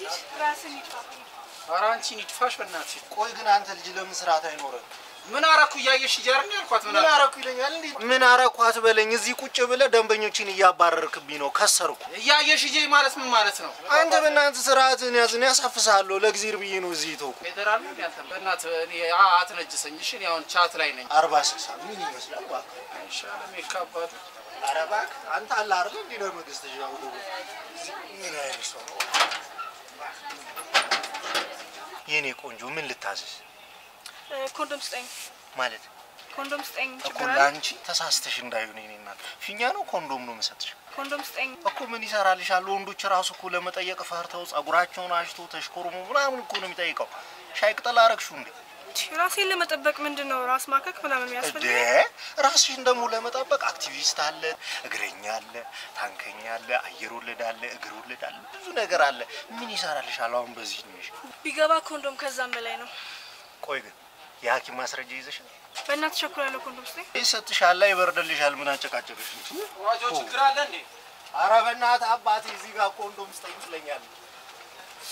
እንሂድ ራስን ይጥፋ አራንቺን ይጥፋሽ በእናትሽ ቆይ ግን አንተ ልጅ ለምን ስርዓት አይኖርም ምን አረኩ ያየሽ ይጀርኝ ያልኳት ምን አረኩ ይለኛል እንዴ ምን አረኳት በለኝ እዚህ ቁጭ ብለ ደንበኞችን ያባረርክብኝ ነው ከሰርኩ ያየሽ ይጄ ማለት ምን ማለት ነው አንተ በእናንተ ስርዓትን ያዝን ያሳፍሳለሁ ለግዚር ብዬ ነው እዚህ ተውኩ ፌደራል ነው ያንተ በእናት እኔ አትነጅሰኝ እሺ እኔ አሁን ቻት ላይ ነኝ 46 ምን ይመስላል ባክ ኢንሻአላህ ይካባዱ አረባክ አንተ አለ አይደል እንዴ ለመንግስት ጃው ነው ምን አይነሱ የኔ ቆንጆ ምን ልታዘዝ ኮንዶም ስጠኝ ማለት ኮንዶም ስጠኝ እኮ ላንቺ ተሳስተሽ እንዳይሆን እኔና ፊኛ ነው ኮንዶም ነው መሰጥሽ ኮንዶም ስጠኝ እኮ ምን ይሰራልሻል ወንዶች ራሱ እኮ ለመጠየቅ ፈርተው ጸጉራቸውን አሽቶ ተሽኮርሙ ምናምን እኮ ነው የሚጠይቀው ሻይ ቅጠል አረግሽው እንዴ ራሴን ለመጠበቅ ምንድነው ራስ ማከክ ምናምን የሚያስፈልግ ራስሽን ደግሞ ለመጠበቅ አክቲቪስት አለ እግረኛ አለ ታንከኛ አለ አየር ወለድ አለ እግር ወለድ አለ ብዙ ነገር አለ ምን ይሰራልሻል አሁን በዚህ ነው ቢገባ ኮንዶም ከዛም በላይ ነው ቆይ ግን የሐኪም ማስረጃ ይዘሽ በእናት ቸኩላለሁ ኮንዶም ስጠኝ ይሰጥሻል ይበርድልሻል ምን አጨቃጨቅሽ ዋጆ ችግር አለ እንዴ ኧረ በእናት አባቴ እዚህ ጋር ኮንዶም ስጠኝ ይለኛል እሺ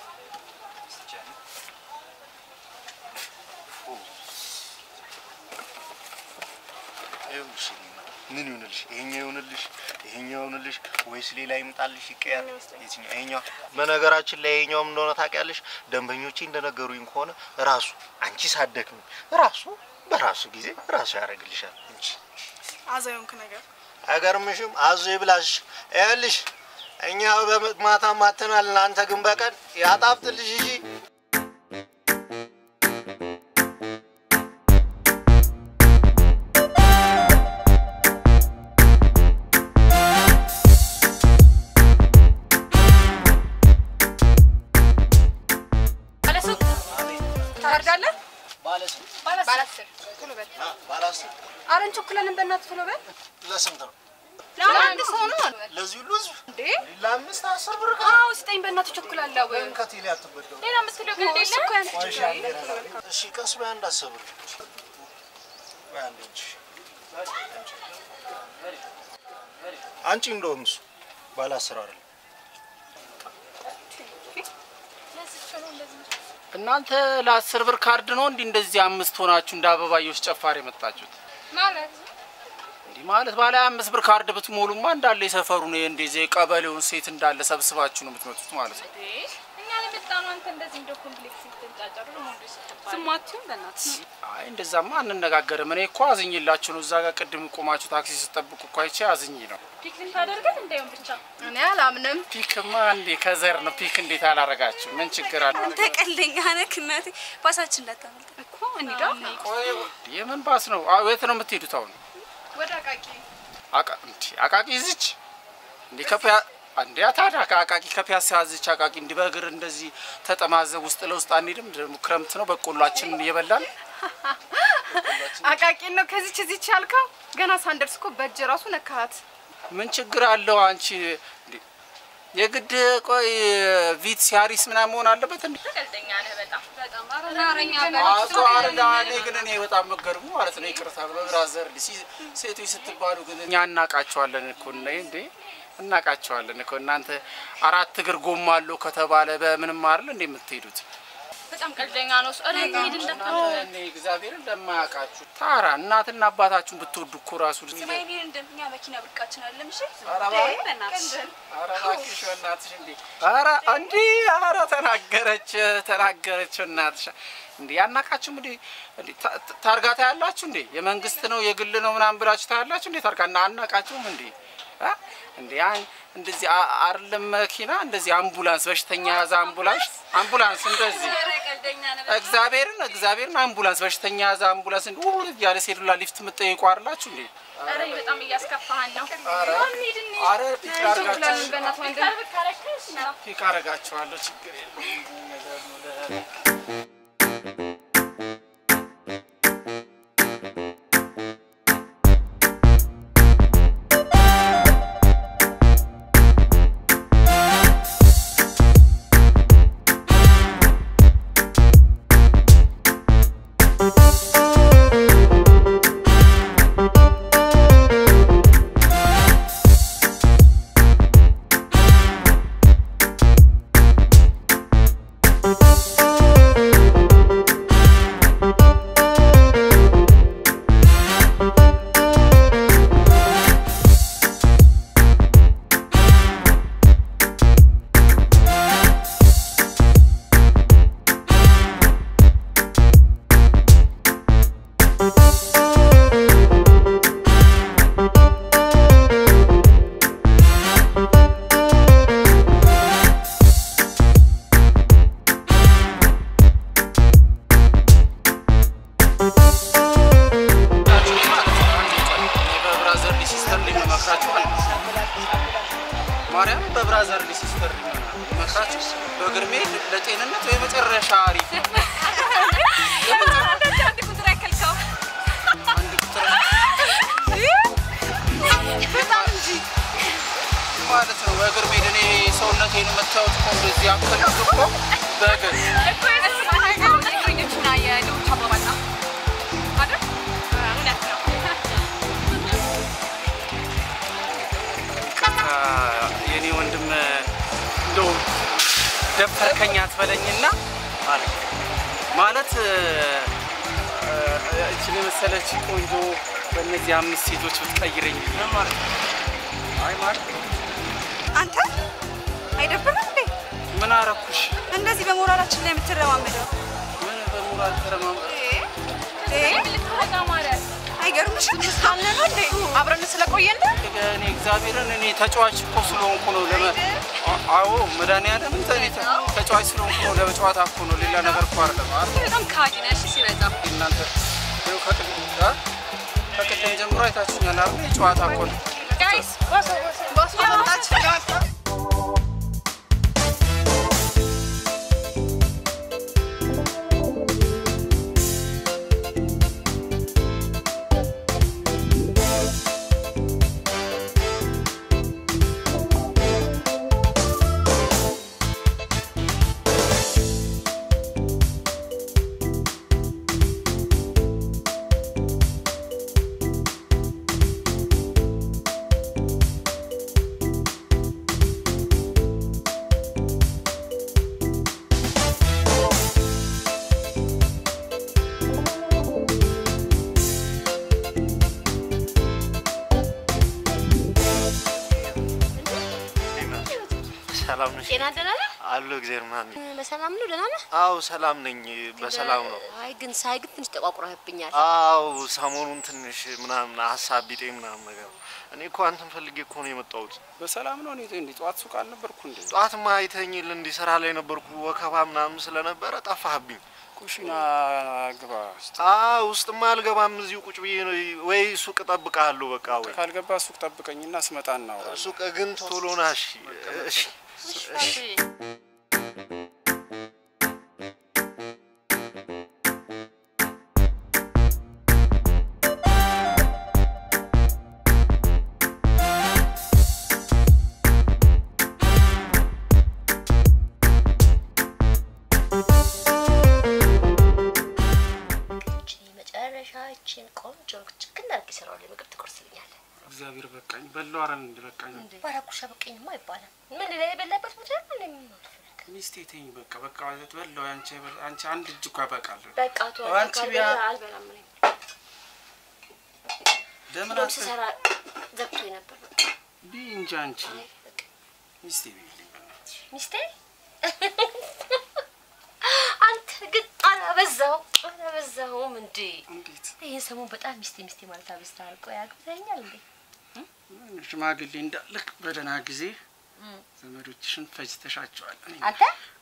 አይውሽ ምን ይሆንልሽ ይሄኛው ይሆንልሽ ወይስ ሌላ ይምጣልሽ ይቀር የትኛው ይሄኛው በነገራችን ላይ ይሄኛውም እንደሆነ ታውቂያለሽ ደንበኞቼ እንደነገሩኝ ከሆነ ራሱ አንቺ ሳደክም ራሱ በራሱ ጊዜ ራሱ ያረግልሻል እንጂ አዛዩንክ ነገር አገርምሽም አዞ ይብላሽ አይልሽ እኛ በማታ ማተናል እናንተ ግን በቀን ያጣፍጥልሽ እሺ አረን ቸኩላለን በእናት ፍሎበል ለስንት ነው ለአንድ ሰው ነው ለዚህ ሁሉ እንዴ ለአምስት 10 ብር አው ስጠኝ በእናት ቸኩላለው ከቴሌ አትበደው ሌላ መስለው ግን እሺ ቀስ በአንድ አሰብር አንቺ አንቺ እንደውም ባለ 10 አይደል እናንተ ለ10 ብር ካርድ ነው እንዴ እንደዚህ አምስት ሆናችሁ እንደ አበባዮስ ጨፋሪ መጣችሁት ማለት ባለ 5 ብር ካርድ ብትሞሉማ እንዳለ ይሰፈሩ ነው እንደዚህ ቀበሌውን ሴት እንዳለ ሰብስባችሁ ነው የምትመጡት ማለት ነው እኛ ለመጣኑ አንተ እንደዚህ እንደ ኮምፕሌክስ ይተንጫጫሩ ነው እንዴ ስማችሁ በእናት አይ እንደዛማ አንነጋገርም እኔ እኮ አዝኝላችሁ ነው እዛ ጋር ቅድም ቆማችሁ ታክሲ ስጠብቁ እኮ አይቼ አዝኝ ነው ፒክ ታደርገን እንደውም ብቻ እኔ አላምንም ፒክማ እንዴ ከዘር ነው ፒክ እንዴት አላረጋችሁ ምን ችግር አለ አንተ ቀልደኛ ነህ እናቴ ባሳችን እንዳታመልጥ እኮ እንዴ ቆይ የምን ባስ ነው የት ነው የምትሄዱት አሁን ወደ አቃቂ እዚች እንዴ ከፒያ አንዴ አታዳ አቃቂ ከፒያሳ እዚች አቃቂ እንዲ በእግር እንደዚህ ተጠማዘው ውስጥ ለውስጥ አንሄድም ደግሞ ክረምት ነው በቆሏችን እየበላን አቃቂ ነው ከዚች እዚች ያልከው ገና ሳንደርስ እኮ በእጅ ራሱ ነካት ምን ችግር አለው አንቺ የግድ ቆይ ቪት ሲያሪስ ምናምን መሆን አለበት እንዴ ቀልደኛ ነህ በጣም አራረኛ አራዳኔ ግን እኔ በጣም መገርሙ ማለት ነው ይቅርታ በብራዘር ሴቶች ስትባሉ ግን እኛ እናቃቸዋለን እኮ እንዴ እናቃቸዋለን እኮ እናንተ አራት እግር ጎማ አለው ከተባለ በምንም አይደል እንዴ የምትሄዱት በጣም ቀልደኛ ነው አረኝ ሄድ እንደታው እኔ እግዚአብሔር እንደማያቃችሁ ታራ እናትና አባታችሁን ብትወዱ እኮ ራሱ ስማይኔ እንደኛ መኪና ብርቃችን አይደለም እሺ አራባኪሽ እናትሽ እንዴ አራ ተናገረች እናትሽ እንዴ ያናቃችሁ እንዴ ታርጋታ ያላችሁ እንዴ የመንግስት ነው የግል ነው ምናምን ብላችሁ ታያላችሁ እንዴ ታርጋና አናቃችሁም እንዴ እንዴ እንደዚህ አይደለም መኪና እንደዚህ አምቡላንስ በሽተኛ ያዛ አምቡላንስ እንደዚህ እግዚአብሔርን አምቡላንስ በሽተኛ ያዛ አምቡላንስ እንደው ያለ ሴዱላ ሊፍት መጠየቁ አይደላችሁ እንዴ አረ በጣም እያስከፋሃን ነው አረ ፒክ አረጋችኋለሁ ችግር የለም ነገር ነው ማርያም በብራዘር ሲስተር መካች በግርሜ ለጤንነት ወይ መጨረሻ አሪፍ አንድ ቁጥር አይከልከው አንድ ቁጥር በጣም እንጂ ማለት ነው በግርሜ እኔ ሰውነቴን መታወት እኮ እንደዚህ አከልኩ እኮ በግር እኮ የስማሃይው ትግርኛችና የለው ታባባና አይደል እውነት ነው የኔ ወንድም እንደው ደፈርከኛ አትበለኝና ማለት እቺ መሰለች ቆንጆ በእነዚህ 5 ሴቶች ብትቀይረኝ ማለት አይ ማለት አንተ አይደብርም እንዴ ምን አረኩሽ እንደዚህ በሞራላችን ላይ የምትረማመደው ምን በሞራል ተረማመደ ልትወጣ ማለት አይገርምሽም እስካሁን ነው እንዴ አብረን ስለቆየን እኔ እግዚአብሔርን እኔ ተጫዋች እኮ ስለሆንኩ ነው አዎ መድኃኒዓለም ተጫዋች ስለሆንኩ ነው ለጨዋታ እኮ ነው ሌላ ነገር እኮ አይደለም በጣም ካጂ ነሽ ሲበዛ እናንተ ነው ከቅድም ጀምሮ አይታችሁኛል አይደል ጨዋታ እኮ ነው ጋይስ ቦስ ሰላም ነሽ ጤና ደህና ነህ አሎ እግዚአብሔር ማን በሰላም ነው ደህና ነህ አው ሰላም ነኝ በሰላም ነው አይ ግን ሳይግት ትንሽ ተቋቁረህብኛል አው ሰሞኑን ትንሽ ምናምን ሐሳብ ቢጤ ምናምን ነገር እኔ እኮ አንተን ፈልጌ እኮ ነው የመጣሁት በሰላም ነው እንዴ ጧት ሱቅ አልነበርኩ እንዴ ጧትማ አይተኝል እንዴ ስራ ላይ ነበርኩ ወከባ ምናምን ስለነበረ ጠፋህብኝ ኩሽና ግባ ውስጥማ አልገባም እዚሁ ቁጭ ብዬ ነው ወይ ሱቅ ጠብቃለሁ በቃ ወይ ካልገባ ሱቅ ጠብቀኝና ስመጣና አውራ ሱቅ ግን ቶሎ ናሽ እሺ እሺ መጨረሻችን ቆንጆ ችግር አድርጊ ሰራው ላይ ምግብ ትቆርስልኛለህ እግዚአብሔር በቃኝ በለው አረን እንደበቃኝ ባራኩሻ በቀኝማ አይባልም ምን ላይ በላበት ቦታ ነው ሚስቴ ተኝ በቃ ማለት በለው አንቺ አንድ እጅ እኮ ያበቃል በቃ ተው አንቺ ቢያ አልበላም ነኝ ደምና ሰራ ዘብቶ ነበር ቢንጃ አንቺ ሚስቴ ቢልኝ ሚስቴ አንተ ግን አላበዛውም እንዴ እንዴት ይሄን ሰሞን በጣም ሚስቴ ማለት አብስተሃል ቆይ አግብተኛል እንዴ ሽማግሌ እንዳልክ በደና ጊዜ ዘመዶችሽን ፈጅተሻቸዋል አንተ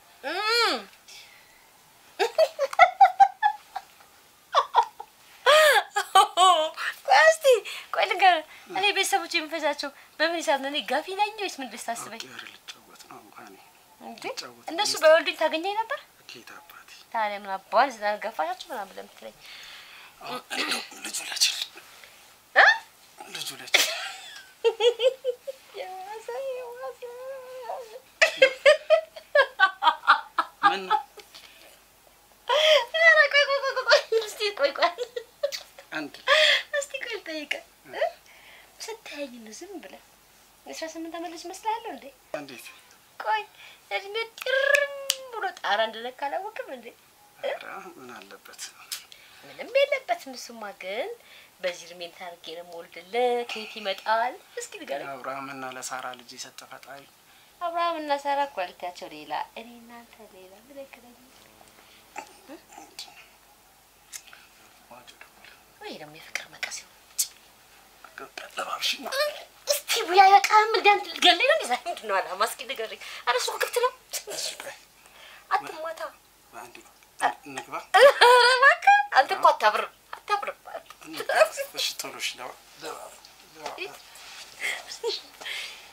ቆይ ልንገር እኔ ቤተሰቦቼ የምፈጃቸው በምን ሂሳብ ነው እኔ ጋፊ ነኝ ወይስ ምን ልታስበኝ ልጫወት ነው ማኔ እንዴ እነሱ በወልዱኝ ታገኘኝ ነበር ጌታ አባቴ ታዲያ ምን አባል ዝናን ገፋሻቸው ምናምን ብለህ የምትለኝ ልጁ ለችል ምን ቆይ አንድ እስቲ ቆይ ልጠይቅህ ስታየኝ ነው ዝም ብለህ 18 ዓመት ልጅ መስላለሁ እንዴ እንዴት ቆይ እድሜ ጥርም ብሎ ጣራ እንደነካ አላወቅም እንዴ ምን አለበት ምንም የለበትም እሱማ ግን በዚህ እድሜን ታርጌ ነው የምወልድልህ ከየት ይመጣል እስኪ ንገረኝ አብርሃምና ለሳራ ልጅ የሰጠ ፈጣሪ አብርሃምና ሳራ ኳሊቲያቸው ሌላ እኔ እናንተ ሌላ ምን ይከራይ ወይ ደግሞ የፍቅር መቀስ ነው ለባብሽና እስቲ ቡያ ያቃም እንዴት ልገለኝ ነው ዛሬ ምንድነው አላማ እስኪ ንገረኝ ኧረ እሱ ክፍት ነው አትማታ አንዴ ንግባ ማካ አንተ እኮ አታብር እሺ ቶሎሽ ነው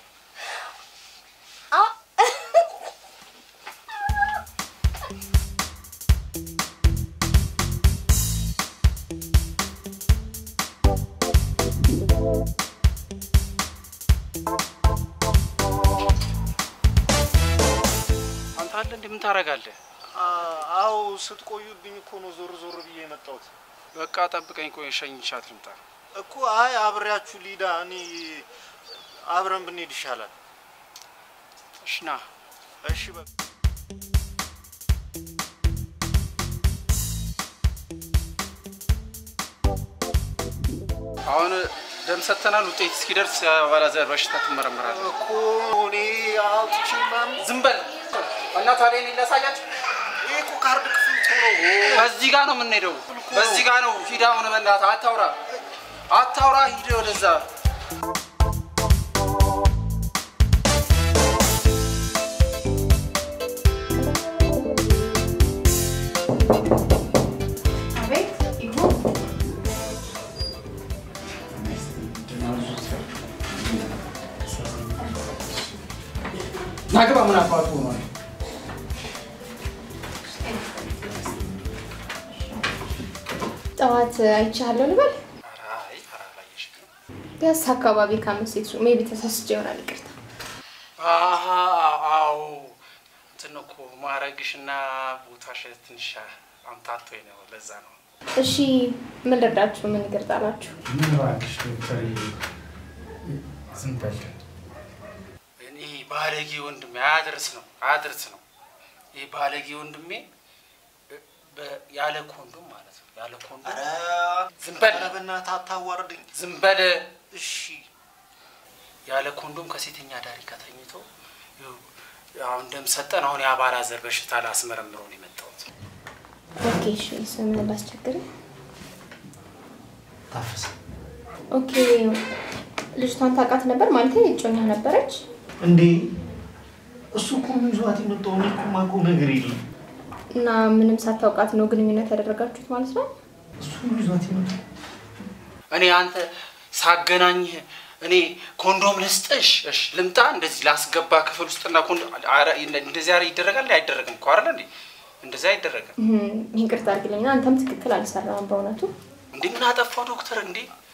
ትመጣለህ እንዴ? ምን ታረጋለህ? አው ስትቆዩብኝ እኮ ነው ዞር ዞር ብዬ የመጣሁት። በቃ ጠብቀኝ፣ ቆይ ሸኝቻት ልምጣ እኮ። አይ አብሬያችሁ ሊዳ እኔ አብረን ብንሄድ ይሻላል። እሺ ና። እሺ በቃ አሁን ደም ሰተናል። ውጤት እስኪደርስ የአባላዘር በሽታ ትመረመራለህ እኮ። እኔ አውጥቼማም ዝም በል እና ታዲያ እኔ ላሳያችሁ። ይሄ እኮ ካርድ ክፍል ነው። በዚህ ጋር ነው የምንሄደው፣ በዚህ ጋር ነው። ሂድ አሁን በእናትህ አታውራ፣ ሂድ ወደዛ። ናግባ ምን አባቱ ነው? ጠዋት አይቻለሁ ልበል። አይ አላየሽ። ቢያንስ አካባቢ ካመሴት ሜቢ ተሳስቼ ይሆናል። ይቅርታ። አዎ እንትን እኮ ማረግሽና ቦታሽ ትንሽ አምታቶኝ ነው፣ ለዛ ነው። እሺ ምን ልርዳችሁ? ምን ይገርጣላችሁ? ምን ባክሽ ዶክተር ዝም በል። እኔ ባለጌ ወንድሜ አያድርስ ነው። ይሄ ባለጌ ወንድሜ ያለ ኮንዶም ማለት ነው፣ ያለ ኮንዶም። አረ ዝም በል በእናትህ አታዋርድኝ። ዝም በል። እሺ ያለ ኮንዶም ከሴተኛ ዳሪ ከተኝቶ አሁን ደም ሰጠን። አሁን የአባላዘር በሽታ ላስመረምረው ነው የመጣሁት። ኦኬ እሺ። ስምን ላስቸግርህ? ታፈሰ። ኦኬ ልጅቷን ታውቃት ነበር ማለት እጮኛ ነበረች እንዴ? እሱ እኮ ምን ዟት የመጣው? እኔ እኮ የማውቀው ነገር የለም። እና ምንም ሳታውቃት ነው ግንኙነት ያደረጋችሁት ማለት ነው? እሱ ምን ዟት የመጣው? እኔ አንተ ሳገናኝህ እኔ ኮንዶም ልስጥሽ፣ እሺ ልምጣ፣ እንደዚህ ላስገባ ክፍል ውስጥና ኮንዶም እንደዚህ ይደረጋል አይደረግም እኮ አይደል እንዴ? እንደዚህ አይደረግም። ይቅርታ አድርግልኝ። አንተም ትክክል አልሰራህም በእውነቱ። እንዴ ምን አጠፋው ዶክተር? እንዴ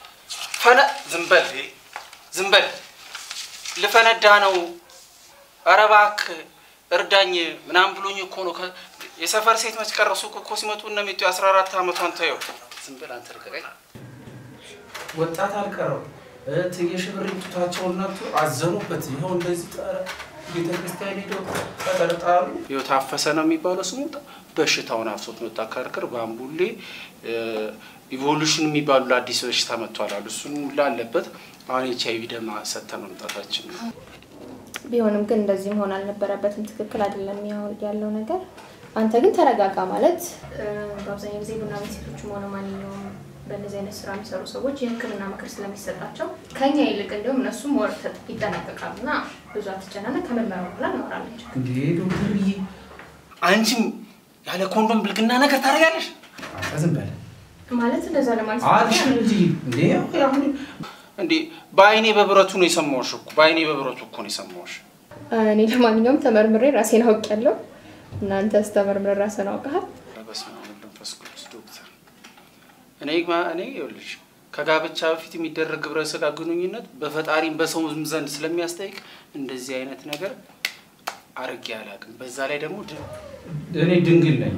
ዝም በል ልፈነዳ ነው። ኧረ እባክህ እርዳኝ ምናምን ብሎኝ እኮ ነው። የሰፈር ሴት መች ቀረሱ እኮ ሲመጡ እነ ሚጡ 14 ዓመቷን ተይው። ዝም በል አንተ ልቀቀኝ። ወጣት አልቀረው ትየሽብር ጡታቸውና አዘኑበት። ይሄው እንደዚህ ቤተክርስቲያን ሄደው ተጠርጣሩ። ታፈሰ ነው የሚባለው ስሙ። በሽታውን አፍሶት መጣ። ከርክር ባምቡሌ ኢቮሉሽን የሚባሉ አዲስ በሽታ መጥቷል አሉ። እሱን ላለበት አሁን ኤችአይቪ ደም ሰተን መምጣታችን ነው። ቢሆንም ግን እንደዚህ መሆን አልነበረበትም። ትክክል አይደለም ያለው ነገር። አንተ ግን ተረጋጋ ማለት በአብዛኛው ጊዜ ቡና ቤት ሴቶችም ሆነ ማንኛውም በእነዚህ አይነት ስራ የሚሰሩ ሰዎች የሕክምና ምክር ስለሚሰጣቸው ከኛ ይልቅ እንደውም እነሱም ወርት ይጠናቀቃሉና ብዙ አትጨናነቅ። ከምርመራው በኋላ እናወራለን። እንዴ ዶክተርዬ አንቺም ያለ ኮንዶም ብልግና ነገር ታደርጋለሽ? ዝም በል ማለት እንደዛ ለማለት ነው እንዴ? በአይኔ በብረቱ ነው የሰማሁሽ እኮ፣ በአይኔ በብረቱ እኮ ነው የሰማሁሽ። እኔ ለማንኛውም ተመርምሬ ራሴን አውቄያለሁ። እናንተስ ተመርምረህ ራስህን አውቀሃል? በስመ አብ ወወልድ ወመንፈስ ቅዱስ ዶክተር እኔ ይኸውልሽ ከጋብቻ በፊት የሚደረግ ግብረ ሥጋ ግንኙነት በፈጣሪም በሰውም ዘንድ ስለሚያስጠይቅ እንደዚህ አይነት ነገር አርጌ አላውቅም። በዛ ላይ ደግሞ እኔ ድንግል ነኝ።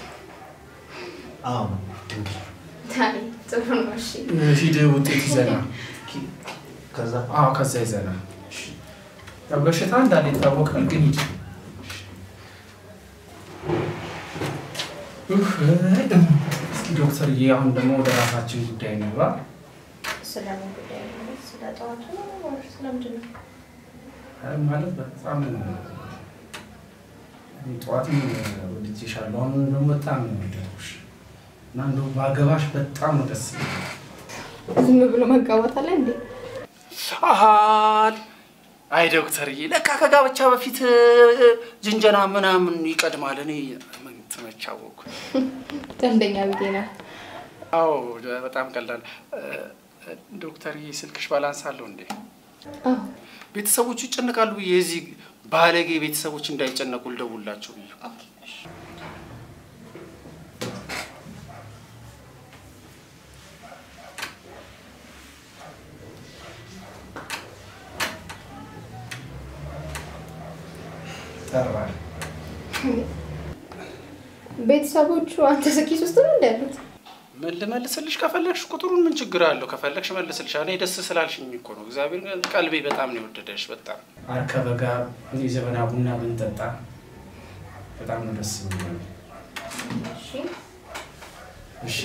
አዎ ድንግል። ታዲያ ጥሩ ነው። እሺ ሂድ ውጤት ይዘና ከዛ ይዘና በሽታ እንዳለ ይታወቃል። ግን ሂድ ዶክተር አሁን ደግሞ ወደ ራሳችን ጉዳይ እንግባ። ስለምን ጉዳይ ነው? ስለ ጠዋቱ ነው ስለምንድን ነው? ማለት በጣም ጠዋትም ወድጄሻለሁ፣ አሁን ደግሞ በጣም ነው የወደድኩሽ እና እንደው ባገባሽ በጣም ነው ደስ ይላል። ዝም ብሎ መጋባት አለ እንዴ? አይ ዶክተርዬ ለካ ከጋብቻ በፊት ጅንጀና ምናምን ይቀድማል። እኔ ምን ተመቻወኩ። ቀልደኛ ቢጤ ነው። አዎ በጣም ቀላል። ዶክተርዬ ስልክሽ ባላንስ አለው እንዴ? አዎ ቤተሰቦቹ ይጨነቃሉ። የዚህ ባለጌ ቤተሰቦች እንዳይጨነቁ ልደውላቸው ብዬ። ኦኬ ጠራ ቤተሰቦቹ አንተ ስኪስ ውስጥ ነው እንዳሉት ምን ልመልስልሽ ከፈለግሽ ቁጥሩን ምን ችግር አለው ከፈለግሽ መልስልሽ እኔ ደስ ስላልሽኝ እኮ ነው እግዚአብሔር ቀልቤ በጣም ነው ወደደሽ በጣም አርከበጋ እኔ ዘበና ቡና ብንጠጣ በጣም ነው ደስ የሚለው እሺ እሺ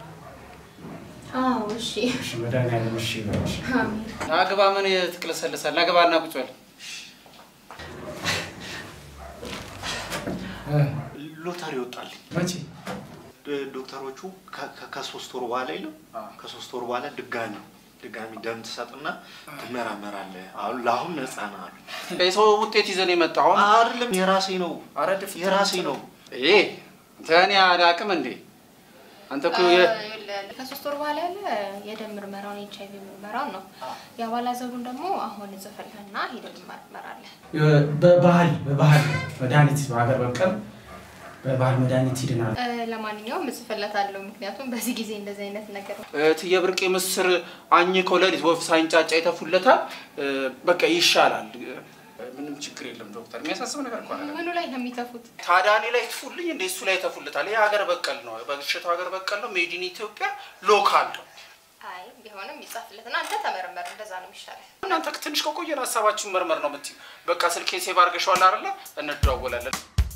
አዎ እሺ እሺ መዳን ያለ እሺ ነው እሺ አግባ ምን ትክለሰለሳል አግባና ቁጭ በል ሎተሪ ወጣልኝ መቼ ዶክተሮቹ ከ3 ወር በኋላ ይለው ከ3 ወር በኋላ ድጋሚ ደም ተሰጥና ትመራመራለህ አሁን ነፃ ነህ አሉ የሰው ውጤት ይዘን የመጣው አይደለም የራሴ ነው አረድፍ የራሴ ነው ታኒ አላቅም እንዴ አንተ እኮ ከ3 ወር በኋላ ያለ የደም ምርመራውን ኤችአይቪ ምርመራው ነው ያባላዘሩን ደግሞ አሁን ዘፈልህና ሄደን ትመራመራለህ በባህል መድኃኒት በሀገር በቀል በባህል መድኃኒት ይድናል ለማንኛውም ምጽፈለታለሁ ምክንያቱም በዚህ ጊዜ እንደዚህ አይነት ነገር የብርቄ ምስር አኝኮ ለሊት ወፍ ሳይንጫጫ ይተፉለታል በቃ ይሻላል ምንም ችግር የለም ዶክተር የሚያሳስብ ነገር እኮ አይደለም ምኑ ላይ ነው የሚተፉት ታዳኒ ላይ ትፉልኝ እንደ እሱ ላይ ተፉለታል ይሄ ሀገር በቀል ነው በግሽታው ሀገር በቀል ነው ሜድ ኢን ኢትዮጵያ ሎካል ነው አይ ቢሆንም ይጻፍለትና አንተ ተመረመር እንደዛ ነው የሚሻለው እናንተ ትንሽ ከቆየን ሐሳባችሁን መርመር ነው የምትይው በቃ ስልኬን ሴቭ አድርገሽዋል አይደል እንደዋወላለን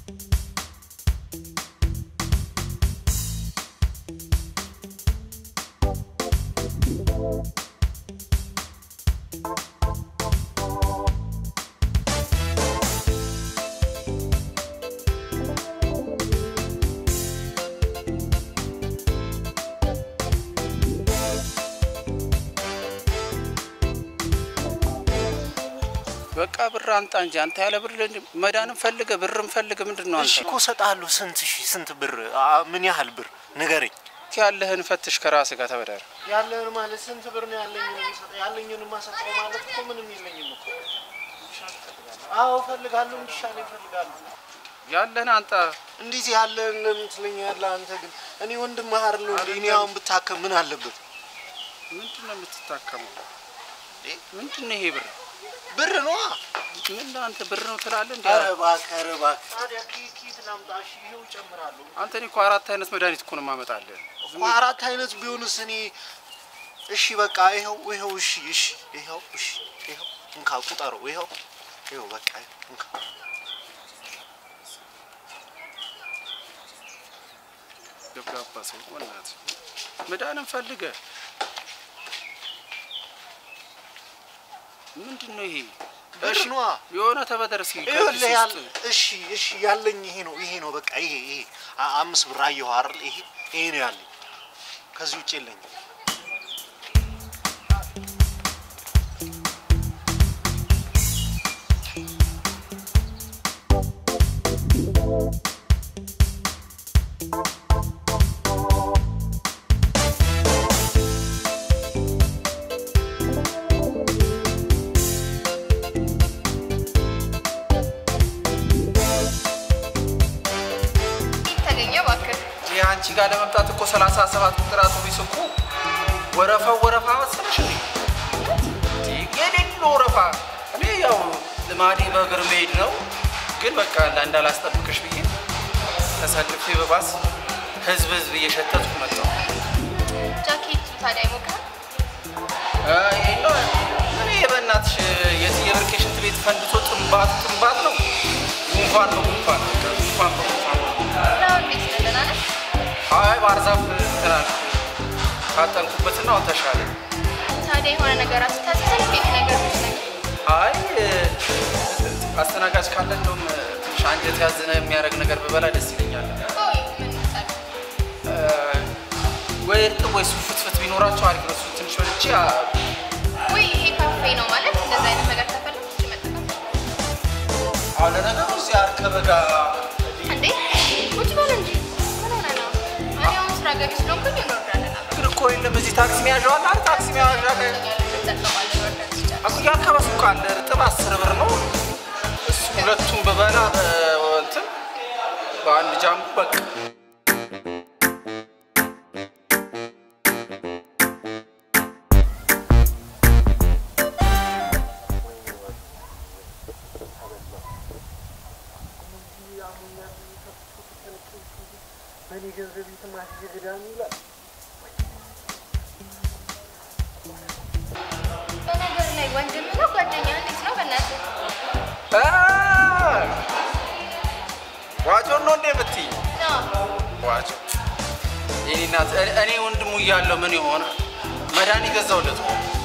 በቃ ብር አንተ እንጂ አንተ ያለ ብር መዳንም ፈልገ ብርም ፈልገ ምንድነው አንተ እሺ እኮ ሰጣለሁ ስንት ብር ምን ያህል ብር ንገረኝ ያለህን ፈትሽ ከራስ ጋር ተበደረ ያለህን ማለት ስንት ብር ነው ያለኝን ማሰጣው ማለት እኮ ምንም የለኝም እኮ አዎ ፈልጋለሁ እንዲሻለ ፈልጋለሁ ያለህን አንተ እንዴት ያለህን ለምትለኝ ያለ አንተ ግን እኔ ወንድም ማህር ነው እኔ አሁን ብታከም ምን አለበት ምንድነው የምትታከመው ምንድነው ይሄ ብር ነው ምን አንተ ብር ነው ትላለህ እንዴ አረባ ታዲያ ኪት ላምጣሽ ይሄው ጨምራለሁ አንተ እኔ እኮ 4 አይነት መድኃኒት እኮ ነው ማመጣልህ 4 አይነት ቢሆንስ እኔ እሺ በቃ ይሄው እሺ ይሄው እንካ ቁጠረው ይሄው በቃ እንካ ደብዳባ ሰው ወናት መድኃኒት ፈልገ ምንድነው ይሄ እሺ ነው የሆነ ተበደርሲ እሺ ያለኝ ይሄ ነው በቃ ይሄ 5 ብር አየሁ አይደል ይሄ ነው ያለኝ ከዚህ ውጪ የለኝም አንቺ ጋር ለመምጣት እኮ 37 ቁጥራቱ ቢስኩ ወረፋ ወሰነሽ የሌለ ወረፋ እኔ ያው ለማዲ በእግር መሄድ ነው ግን በቃ እንዳላስጠብቅሽ ብዬ ተሰልፌ በባስ ህዝብ እየሸተትኩ መጣሁ ጃኬት ታዲያ ይሞቃል እኔ በእናትሽ የብርቄ ሽንት ቤት ፈንድቶ ጥንባት ነው ጉንፋን ነው አይ ባርዛፍ ተናል ካጠንኩበትና ወተሻለ ታዲያ የሆነ ነገር አስተሳሰብ ቤት ነገር አይ አስተናጋጅ ካለ እንደውም ትንሽ አንጀት ያዝነ የሚያደርግ ነገር በበላ ደስ ይለኛል ወይ ወይ ፍትፍት ቢኖራቸው አሪፍ ነው ትንሽ ወልጪ ወይ ይሄ ካፌ ነው ማለት እንደዛ አይነት ነገር ተፈልጎ ይመጣል አለ ነገሩ እዚህ አርከበጋ እንዴ ቁጭ በል እንጂ ገቢ ስለሆንኩኝ እንወርዳለን ግን እኮ የለም እዚህ ታክሲ መያዣው አለ ታክሲ መያዣ አኩ ያከባሱ ካለ እርጥብ 10 ብር ነው እሱ ሁለቱም በበላ እንትን በአንድ ጃምቡ በቃ እኔ ገንዘብ ይተማሽ ይገዳም ይላል በነገር ላይ ወንድም ነው ጓደኛ እንዴት ነው በእናትህ ዋጮ ነው እንደ የምትይ ዋጮ እኔ ወንድሙ እያለው ምን ይሆን መድኃኒት ገዛውለት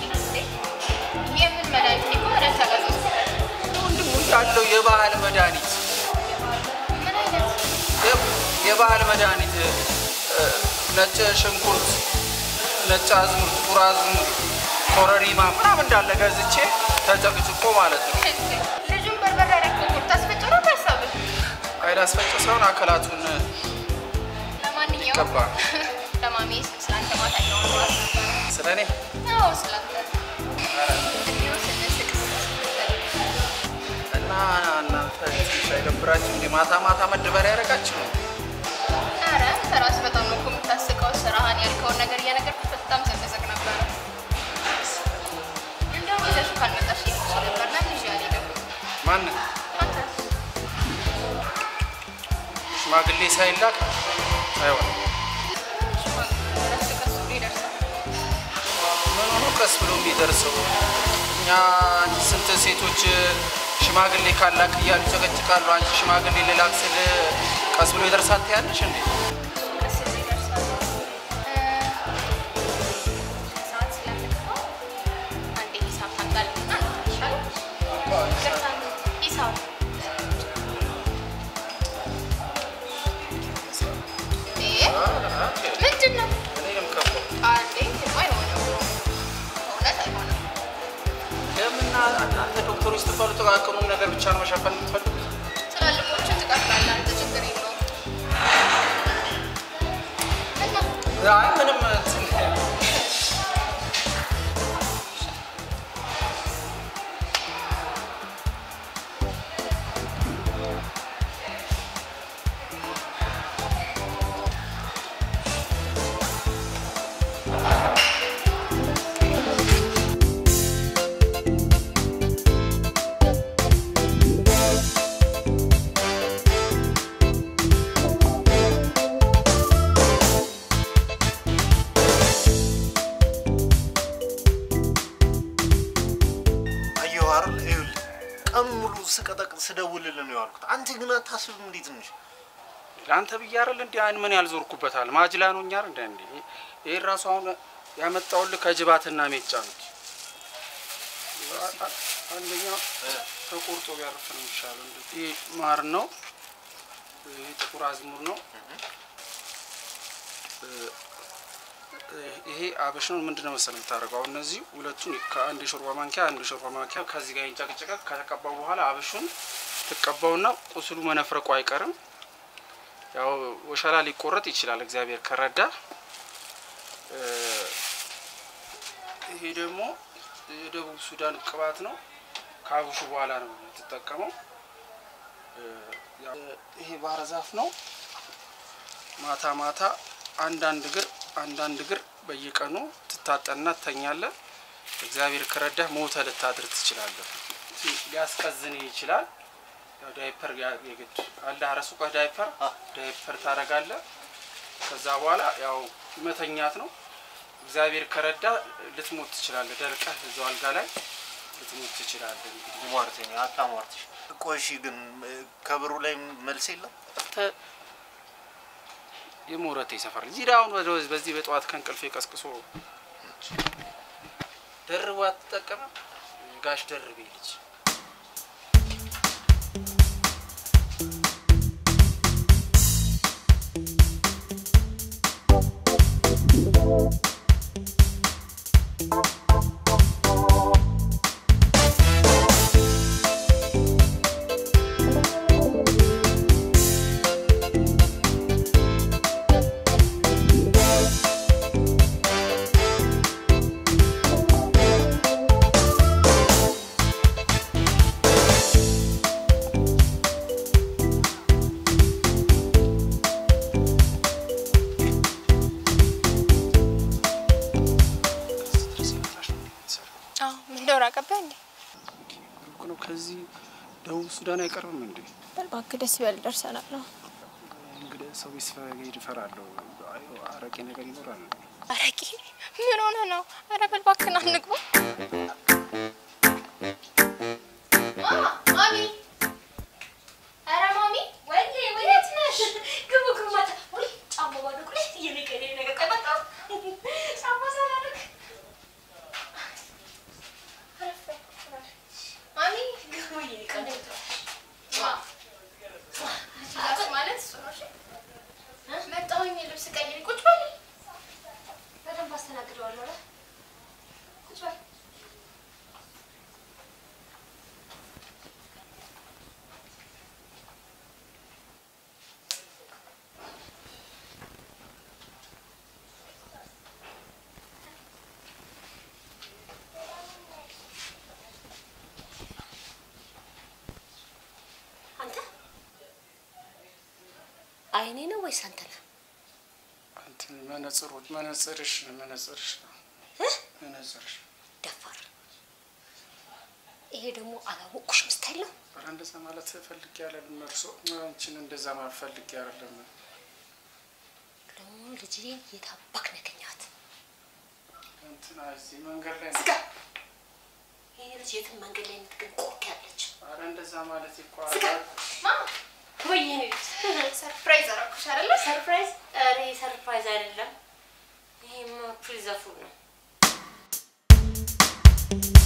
የምን መድኃኒት እኮ መድኃኒት ተገዛው ወንድሙ እያለው የባህል መድኃኒት ምን አይነት የባህል መድኃኒት ነጭ ሽንኩርት ነጭ አዝሙድ ጥቁር አዝሙድ ኮረሪማ ምናምን እንዳለ ገዝቼ ተጨቅጭቆ ማለት ነው ልጁን በርበሬ አረክኩ ታስፈጭሮ ታሳብ አይዳስፈጭ ሰውን አከላቱን ለማንኛውም ገባ ለማሚ ስላንተ ማታኛው ነው ስለኔ ነው ስላንተ እና እናንተ ሳይደብራችሁ እንደ ማታ መደበሪያ ያረጋችሁ አረ ተራስ በጣም ነው የምታስቀው ስራህን ያልከውን ነገር እየነገርኩ በጣም ዘመዘግ ነበር እንደው ይዘሽ ካልመጣሽ ይችላል ነበር ይያለ ደግሞ ማን ሽማግሌ ሳይላክ አይሆንም ምን ሆኖ ቀስ ብሎ የሚደርሰው እኛ ስንት ሴቶች ሽማግሌ ካላክ እያሉ ጨቀጭቃሉ አንቺ ሽማግሌ ልላክ ስል ቀስ ብሎ ይደርሳል ትያለሽ እንዴ ዶክተሮች ተባሉ ተቃቀሙ ነገር ብቻ ነው መሸፈን የምትፈልጉት ትላልቆቹ ትቀጥላለህ አንተ ችግር የለውም አይ ምንም ስደውልልህ ነው ያልኩት አንተ ግን አታስብም እንዴ ትንሽ ላንተ ብያረል እንዴ አይን ምን ያልዞርኩበታል ማጅላ ነው እኛር እንዴ ይሄ ራሱ አሁን ያመጣውልህ ከጅባትና ሜጫ ነው አንደኛ ተቆርጦ ቢያርፍ ነው ይሻላል እንዴ ማር ነው ጥቁር አዝሙድ ነው ይሄ አበሽ ነው ምንድነው መሰለኝ ታረጋው እነዚህ ሁለቱን ከአንድ ሾርባ ማንኪያ ከዚህ ጋር እንጨቅጨቀ ከተቀባው በኋላ አበሹን ተቀባውና ቁስሉ መነፍረቁ አይቀርም ያው ወሻላ ሊቆረጥ ይችላል እግዚአብሔር ከረዳ ይሄ ደግሞ የደቡብ ሱዳን ቅባት ነው ካቡሹ በኋላ ነው ተጠቀመው ይሄ ባህር ዛፍ ነው ማታ አንዳንድ እግር በየቀኑ ትታጠና ተኛለ እግዚአብሔር ከረዳ ሞተ ልታድር ትችላለህ ሊያስቀዝን ይችላል ያው ዳይፐር የግድ አለ አረሱቀ ዳይፐር ታረጋለ ከዛ በኋላ ያው መተኛት ነው እግዚአብሔር ከረዳ ልትሞት ትችላለህ ደርቀህ እዛው አልጋ ላይ ልትሞት ትችላለህ እንግዲህ ሟርተኛ አታሟርትሽ ቆይሽ ግን ከብሩ ላይ መልስ የለም የሞረቴ ሰፈር ዚዳውን በዚህ በጧት ከንቅልፌ ቀስቅሶ ደርዋት ተጠቀመ ጋሽ ደርቤ ልጅ ከዚህ ደቡብ ሱዳን አይቀርም እንዴ በልባክ ደስ ይበል ደርሰናል ነው እንግዲህ ሰው ይፈራሉ። አረቄ ነገር ይኖራል። አረቄ ምን ሆነ ነው? ኧረ በል እባክህን አንግባ። ማሚ ኧረ ማሚ ወዴት ነሽ? ግቡ ማታ ወይ ጫማ ባዶ ቁልፍ እየነገረ ነገር ቀበጣ ጫማ ሳላደርግ ማሚ ግቡ ይቀበጣ ማለት ሶሽ መጣሁኝ ልብስ ቀይሪ ቁጭ በል በደንብ አስተናግደዋለሁ አይደል ቁጭ በል አይኔ ነው ወይስ አንተ ነህ? አንተ መነጽርሽ ነው መነጽርሽ ደፋር። ይሄ ደግሞ አላወቅኩሽም ስታይል ነው። ኧረ እንደዛ ማለት ፈልጌ አይደለም እርሶ አንቺን እንደዛ ማለት ፈልጌ አይደለም። ደግሞ ልጅ የታባክ ነገኛት እንትና እዚህ መንገድ ላይ ስጋ ይሄ ልጅ የትም መንገድ ላይ የምትገኝ ቆቅ ያለች። ኧረ እንደዛ ማለት ይቆራል። ስጋ ማማ ወይ ይሄ ሰርፕራይዝ አደረኩሽ አይደለ? ሰርፕራይዝ? ኧረ ሰርፕራይዝ አይደለም። ይሄማ ፕሪዘርቭ ነው።